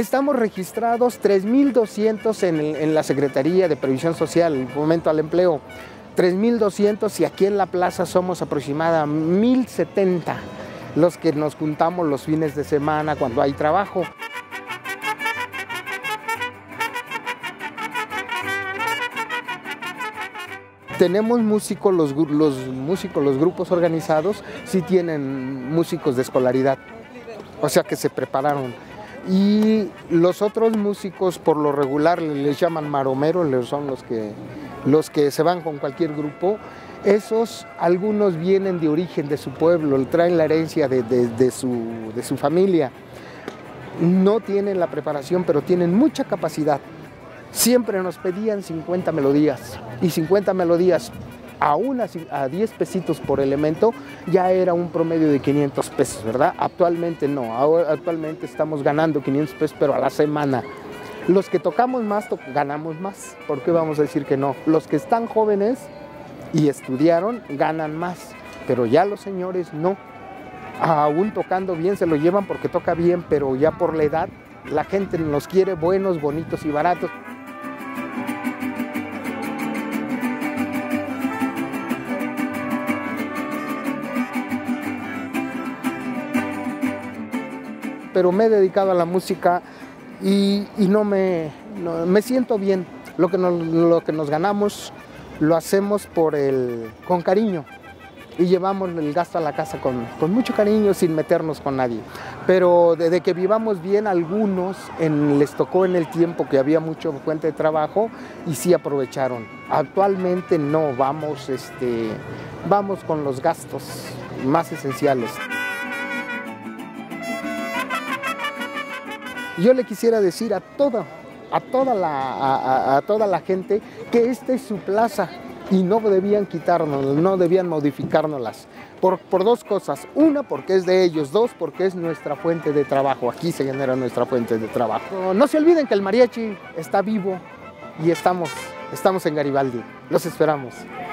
Estamos registrados 3,200 en la Secretaría de Previsión Social, el Fomento al Empleo. 3,200 y aquí en la plaza somos aproximadamente 1,070 los que nos juntamos los fines de semana cuando hay trabajo. Tenemos músicos, los grupos organizados sí tienen músicos de escolaridad, o sea que se prepararon. Y los otros músicos por lo regular les llaman maromeros, son los que se van con cualquier grupo. Esos, algunos vienen de origen de su pueblo, traen la herencia de su familia. No tienen la preparación, pero tienen mucha capacidad. Siempre nos pedían 50 melodías, y 50 melodías a 10 pesitos por elemento ya era un promedio de 500 pesos, ¿verdad? Actualmente no, actualmente estamos ganando 500 pesos, pero a la semana. Los que tocamos más, ganamos más. ¿Por qué vamos a decir que no? Los que están jóvenes y estudiaron ganan más, pero ya los señores no. Aún tocando bien se lo llevan porque toca bien, pero ya por la edad la gente nos quiere buenos, bonitos y baratos. Pero me he dedicado a la música y me siento bien. Lo que nos ganamos lo hacemos con cariño y llevamos el gasto a la casa con mucho cariño sin meternos con nadie. Pero desde que vivamos bien, algunos les tocó en el tiempo que había mucha fuente de trabajo y sí aprovecharon. Actualmente no, vamos con los gastos más esenciales. Yo le quisiera decir a toda la gente que esta es su plaza y no debían quitárnosla, no debían modificárnoslas. Por dos cosas. Una, porque es de ellos. Dos, porque es nuestra fuente de trabajo. Aquí se genera nuestra fuente de trabajo. No se olviden que el mariachi está vivo y estamos en Garibaldi. Los esperamos.